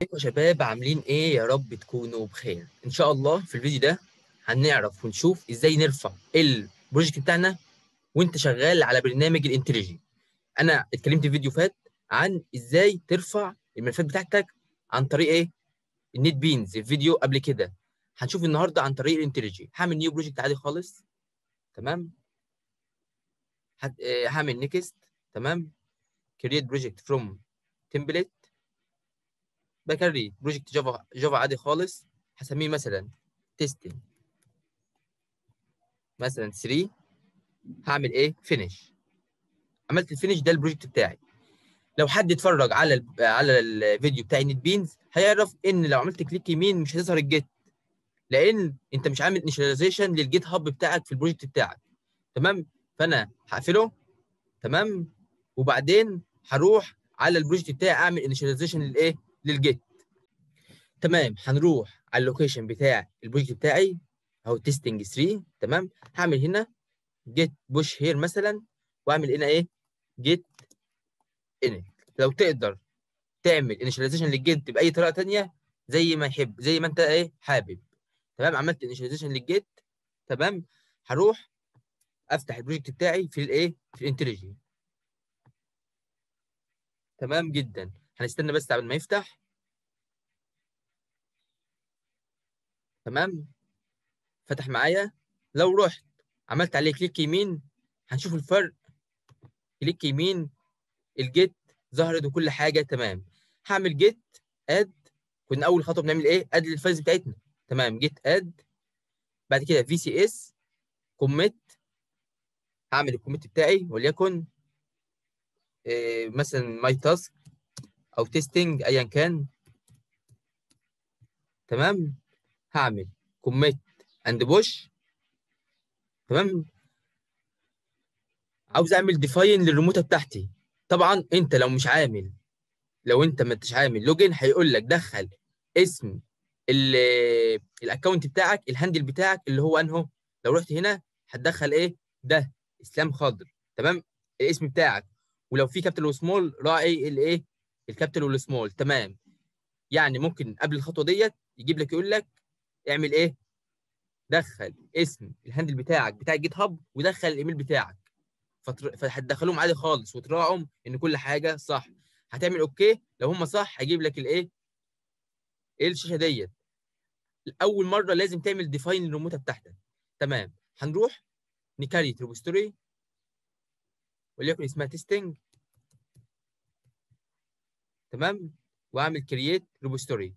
ازيكم يا شباب؟ عاملين ايه؟ يا رب تكونوا بخير. ان شاء الله في الفيديو ده هنعرف ونشوف ازاي نرفع البروجكت بتاعنا وانت شغال على برنامج الانتليجي. انا اتكلمت في فيديو فات عن ازاي ترفع الملفات بتاعتك عن طريق ايه؟ النت بينز، الفيديو قبل كده. هنشوف النهارده عن طريق الانتليجي. هعمل نيو بروجكت عادي خالص، تمام. هعمل نيكست، تمام. كرييت بروجكت فروم تمبلت، بكري بروجكت جافا عادي خالص. هسميه مثلا تيستنج مثلا 3. هعمل ايه؟ فينيش. عملت الفينيش، ده البروجكت بتاعي. لو حد اتفرج على الفيديو بتاعي نت بينز هيعرف ان لو عملت كليك يمين مش هتظهر الجيت، لان انت مش عامل انيشاليزيشن للجيت هاب بتاعك في البروجكت بتاعك، تمام. فانا هقفله، تمام، وبعدين هروح على البروجكت بتاعي اعمل انيشاليزيشن للايه؟ للجيت، تمام. هنروح على اللوكيشن بتاع البروجكت بتاعي اهو تيستنج 3، تمام. هعمل هنا جيت بوش هير مثلا، واعمل هنا ايه؟ جيت انت. لو تقدر تعمل انيشاليزيشن للجيت باي طريقه ثانيه زي ما يحب، زي ما انت ايه حابب، تمام. عملت انيشاليزيشن للجيت، تمام. هروح افتح البروجكت بتاعي في الايه؟ في الانتليجي، تمام جدا. هنستنى بس قبل ما يفتح، تمام. فتح معايا. لو رحت عملت عليه كليك يمين هنشوف الفرق. كليك يمين، الجيت ظهرت وكل حاجه تمام. هعمل جيت اد. كنا اول خطوه بنعمل ايه؟ اد للفايلز بتاعتنا، تمام. جيت اد، بعد كده في سي اس كوميت. هعمل الكوميت بتاعي وليكن مثلا ماي تاسك او تيستنج ايا كان، تمام. هعمل كوميت اند بوش، تمام. عاوز اعمل ديفاين للريموته بتاعتي. طبعا انت لو انت ما انتش عامل لوجن هيقول لك دخل اسم الاكونت بتاعك، الهاندل بتاعك اللي هو انهو. لو رحت هنا هتدخل ايه؟ ده اسلام خضر، تمام، الاسم بتاعك. ولو في كابيتال وسمول راعي الايه؟ الكابيتال والسمول، تمام. يعني ممكن قبل الخطوه ديت يجيب لك يقول لك اعمل ايه؟ دخل اسم الهاندل بتاعك بتاع الجيت هاب ودخل الايميل بتاعك، فهتدخلهم عادي خالص وتراعوا ان كل حاجه صح. هتعمل اوكي. لو هم صح هيجيب لك الايه؟ ايه الشاشه ديت. اول مره لازم تعمل ديفاين للريموته بتاعتك، تمام. هنروح نكريت ريبوستوري وليكن اسمها تيستنج، تمام. واعمل كرييت ريبوستوري،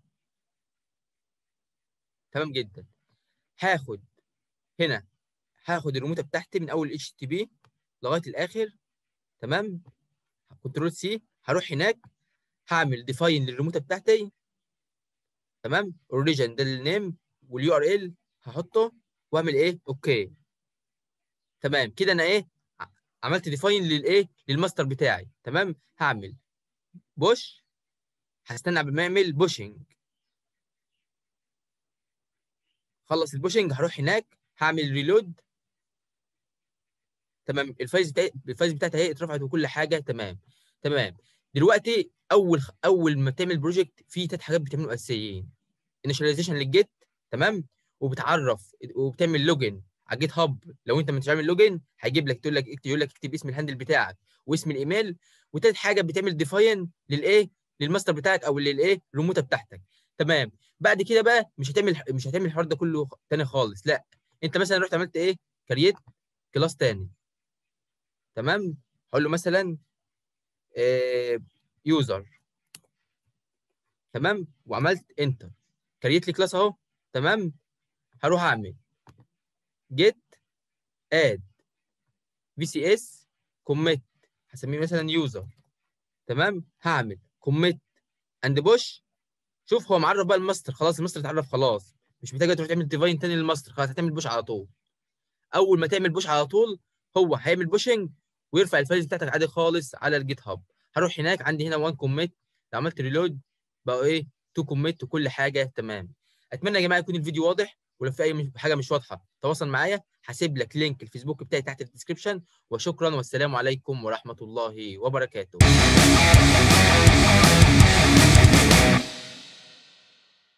تمام جدا. هاخد هنا، هاخد الريموته بتاعتي من اول اتش تي بي لغايه الاخر، تمام. كنترول سي. هروح هناك هعمل ديفاين للريموته بتاعتي، تمام. اوريجن ده النيم واليو ار ال هحطه واعمل ايه؟ اوكي، تمام. كده انا ايه؟ عملت ديفاين للايه؟ للماستر بتاعي، تمام. هعمل بوش. هستنى قبل ما يعمل بوشنج. خلص البوشنج هروح هناك هعمل ريلود، تمام. الفايز بتاعتي اهي اترفعت وكل حاجه تمام، تمام. دلوقتي اول ما تعمل بروجكت في 3 حاجات بتعملوا اساسيين: انيشاليزيشن للجيت، تمام، وبتعرف وبتعمل لوجن على جيت هاب. لو انت مش عامل لوجن هيجيب لك تقول لك يقول لك اكتب اسم الهاندل بتاعك واسم الايميل. وتالت حاجه بتعمل ديفاين للايه؟ للماستر بتاعك او للايه؟ الريموته بتاعتك، تمام. بعد كده بقى مش هتعمل الحوار ده كله تاني خالص، لا. انت مثلا رحت عملت ايه؟ كرييت كلاس تاني، تمام. هقول له مثلا يوزر، تمام، وعملت انتر. كرييت لي كلاس اهو، تمام. هروح اعمل جيت اد في سي اس كوميت، هسميه مثلا يوزر، تمام. هعمل كوميت اند بوش. شوف هو معرف بقى الماستر، خلاص الماستر اتعرف خلاص، مش محتاج تروح تعمل ديفاين تاني للماستر، خلاص هتعمل بوش على طول. اول ما تعمل بوش على طول هو هيعمل بوشنج ويرفع الفايلز بتاعتك عادي خالص على الجيت هاب. هروح هناك عندي هنا 1 كوميت، لو عملت ريلود بقى ايه؟ 2 كوميت وكل حاجه تمام. اتمنى يا جماعه يكون الفيديو واضح، ولو في اي حاجه مش واضحه تواصل معايا. هسيب لك لينك الفيسبوك بتاعي تحت في الديسكربشن. وشكرا والسلام عليكم ورحمه الله وبركاته.